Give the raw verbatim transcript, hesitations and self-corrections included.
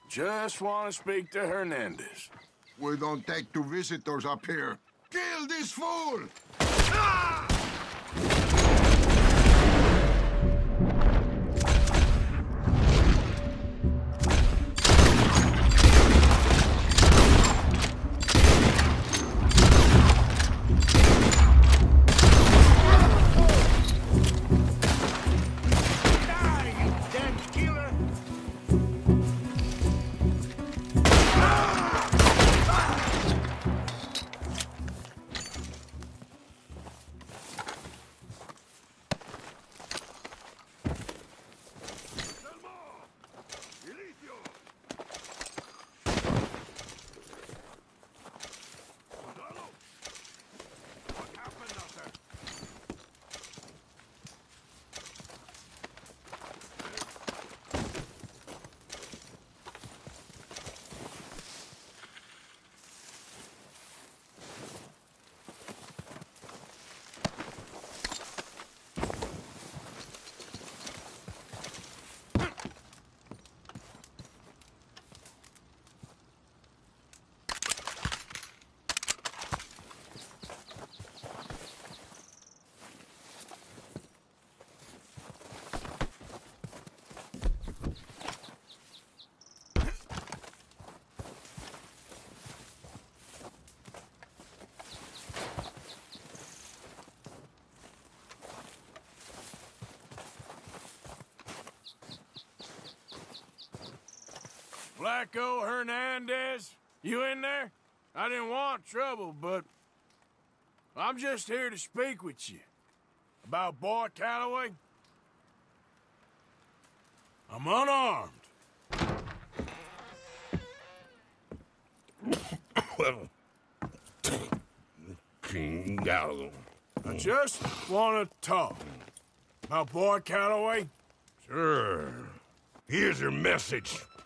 Just want to speak to Hernandez. We don't take to visitors up here. Kill this fool! Flaco Hernandez, you in there? I didn't want trouble, but I'm just here to speak with you. About Boy Calloway. I'm unarmed. Well, King Gallo. I just want to talk. About Boy Calloway. Sure. Here's your message.